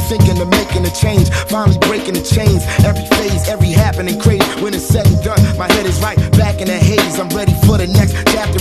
thinking of making a change, finally breaking the chains. Every phase, every happening crazy. When it's said and done, my head is right back in the haze. I'm ready for the next chapter.